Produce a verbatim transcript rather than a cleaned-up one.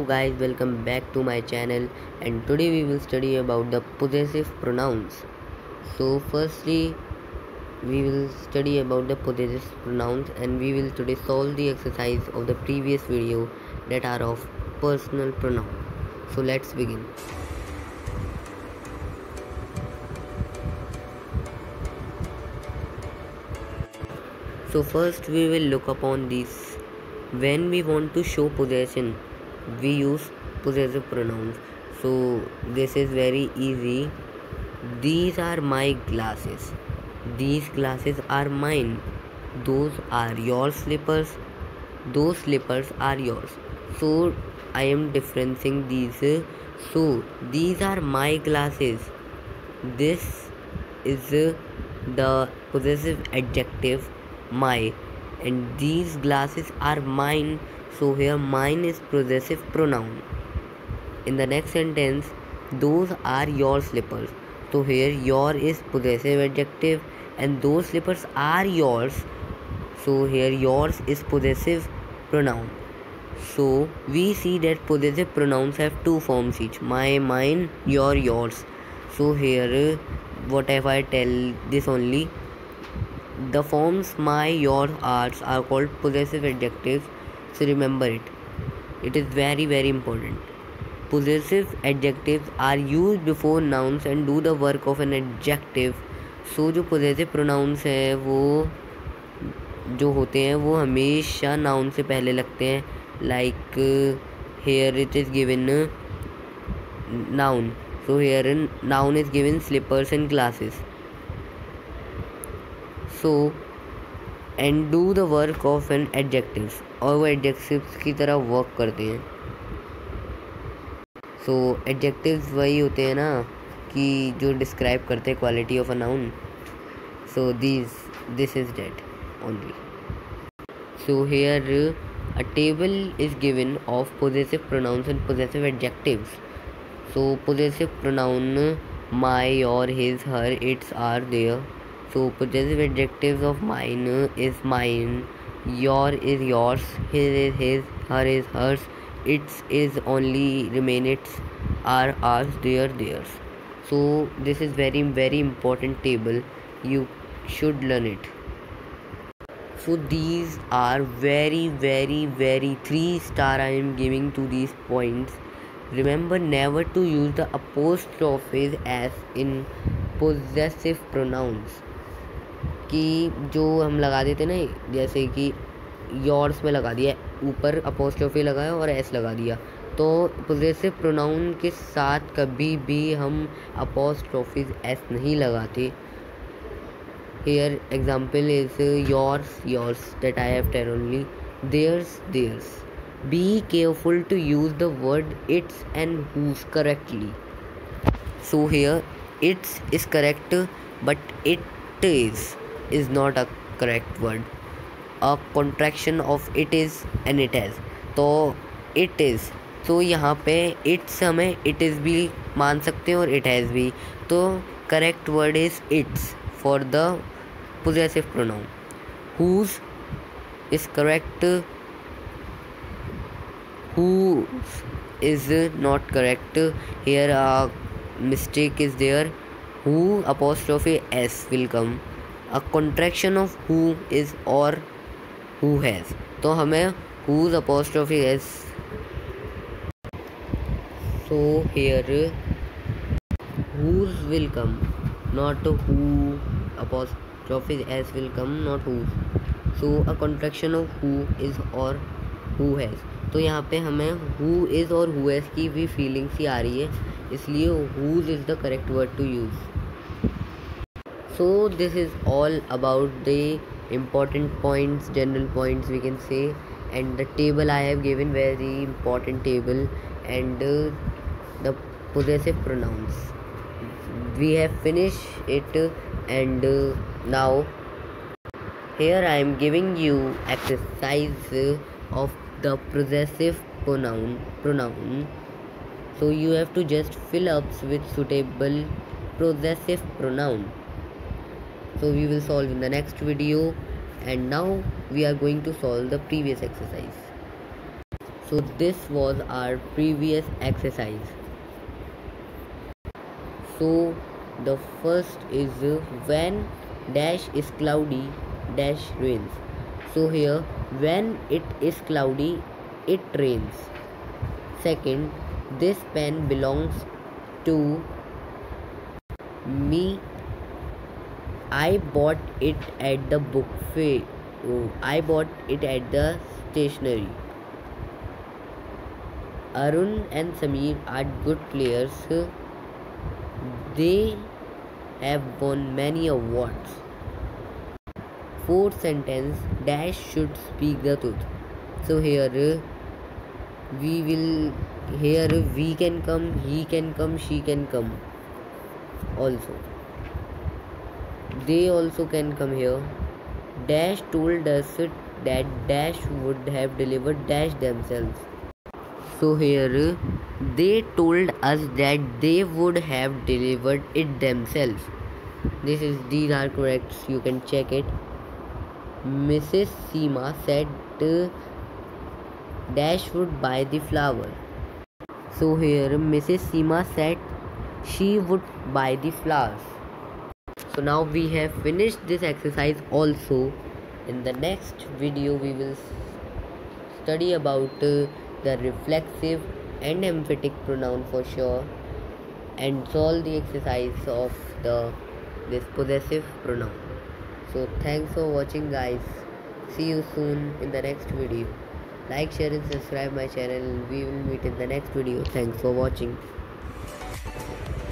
Hello guys, welcome back to my channel, and today we will study about the possessive pronouns. So firstly we will study about the possessive pronouns, and we will today solve the exercise of the previous video that are of personal pronoun. So let's begin. So first we will look upon these. When we want to show possession, we use possessive pronouns. So this is very easy. These are my glasses. These glasses are mine. Those are your slippers. Those slippers are yours. So I am differencing these. So these are my glasses. This is the possessive adjective my, and these glasses are mine. So here mine is possessive pronoun. In the next sentence, those are your slippers. So here your is possessive adjective, and those slippers are yours. So here yours is possessive pronoun. So we see that possessive pronouns have two forms each: my, mine, your, yours. So here what if I tell this only? The forms my, your, ours are called possessive adjectives. So remember it. It is very very important. Possessive adjectives are used before nouns and do the work of an adjective. So जो possessive pronouns है वो जो होते हैं वो हमेशा noun से पहले लगते हैं. Like uh, here it is given uh, noun. So here noun is given slippers and glasses. So and do the work of an adjectives, और वो adjectives की तरह work करते हैं. So adjectives वही होते हैं ना कि जो describe करते हैं quality of a noun. So these this is that only. So here a table is given of possessive pronouns and possessive adjectives. So possessive pronoun my, your, his, her, its are there. So possessive adjectives of mine is mine, your is yours, his is his, her is hers, its is only remain its, are ours, their theirs. So this is very very important table. You should learn it. So these are very very very three star I am giving to these points. Remember never to use the apostrophes as in possessive pronouns. कि जो हम लगा देते ना, जैसे कि yours में लगा दिया, ऊपर अपोस्ट्रोफी लगाया और एस लगा दिया, तो पोजेसिव प्रोनाउन के साथ कभी भी हम अपोस्ट्रोफीज एस नहीं लगाते. Here example is yours yours that I have tell only, theirs theirs. Be careful to use the word its and whose correctly. So here its is correct but it is is not a correct word. A contraction of it is and it has. तो it is, तो यहाँ पे it's हमें it is भी मान सकते हैं और it has भी. तो correct word is its for the possessive pronoun. Whose is correct. Whose is not correct. Here a mistake is there. Who apostrophe s will come. A contraction of who is or who has. तो हमें whose apostrophe s. So here whose will come, not who. Apostrophe s will come, not whose. So a contraction of who is or who has. तो यहाँ पे हमें who is और who has की भी feelings ही आ रही है, इसलिए whose is the correct word to use. So this is all about the important points, general points we can say, and the table I have given, very important table, and uh, the possessive pronouns we have finished it. And uh, now here I am giving you exercise of the possessive pronoun pronoun. So you have to just fill ups with suitable possessive pronoun. So we will solve in the next video, and now we are going to solve the previous exercise. So this was our previous exercise. So the first is uh, when dash is cloudy dash rains. So here when it is cloudy it rains. Second, this pen belongs to me. I bought it at the book fair. Oh, I bought it at the stationery. Arun and Sameer are good players. They have won many awards. Fourth sentence, dash should speak the truth. So here we will, here we can come, he can come, she can come also. They also can come here. Dash told us that dash would have delivered dash themselves. So here they told us that they would have delivered it themselves. This is, these are correct, you can check it. Missus Seema said uh, dash would buy the flower. So here Missus Seema said she would buy the flowers. So now we have finished this exercise also. In the next video we will study about uh, the reflexive and emphatic pronoun for sure, and solve the exercise of the this possessive pronoun. So thanks for watching guys. See you soon in the next video. Like, share and subscribe my channel. We will meet in the next video. Thanks for watching.